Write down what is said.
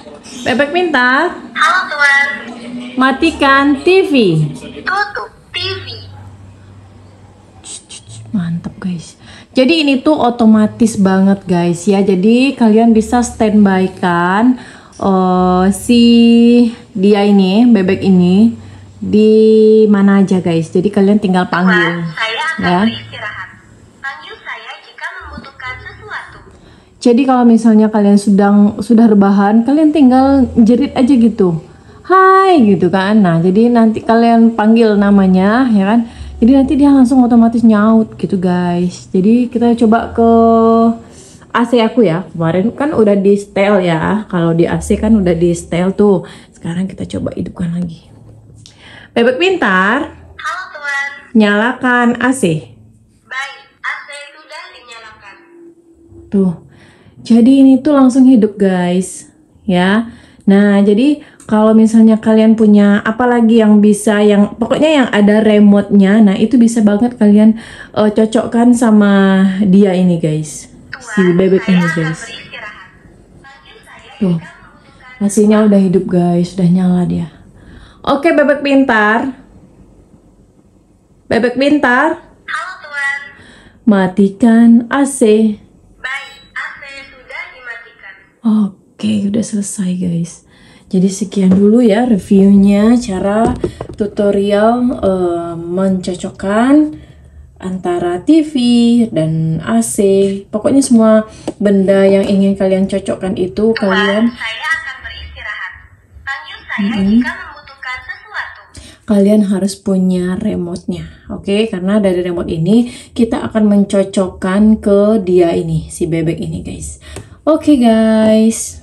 Bebek pintar, Halo Tuan. matikan TV. Tutup TV. Mantap guys. Jadi ini tuh otomatis banget guys ya. Jadi kalian bisa standby kan si dia ini, bebek ini di mana aja guys. Jadi kalian tinggal panggil. Tuan, saya akan Ya. beristirahat. Panggil saya jika membutuhkan sesuatu. Jadi kalau misalnya kalian sudah rebahan, kalian tinggal jerit aja gitu. Hai gitu kan. Nah, jadi nanti kalian panggil namanya ya kan. Jadi nanti dia langsung otomatis nyaut gitu guys. Jadi kita coba ke AC aku ya. Kemarin kan udah di setel ya. Kalau di AC kan udah di setel tuh. Sekarang kita coba hidupkan lagi. Bebek pintar, Halo Tuan. nyalakan AC. Baik, AC sudah dinyalakan. Tuh. Jadi ini tuh langsung hidup guys. Ya. Nah, jadi kalau misalnya kalian punya apalagi yang bisa yang pokoknya yang ada remote-nya, nah itu bisa banget kalian cocokkan sama dia ini guys. Si Tuan, bebek saya ini akan guys. beristirahat. Panggil saya Tuh. jika membutuhkan. AC-nya udah hidup guys, udah nyala dia. Oke, bebek pintar. Bebek pintar, Halo Tuan. matikan AC. Baik, AC sudah dimatikan. Oke, udah selesai guys. Jadi sekian dulu ya reviewnya, cara tutorial mencocokkan antara TV dan AC. Pokoknya semua benda yang ingin kalian cocokkan itu Tuan, kalian saya akan beristirahat. Panggil saya jika membutuhkan sesuatu. kalian harus punya remote-nya. Oke, karena dari remote ini kita akan mencocokkan ke dia ini, si bebek ini guys. Oke guys.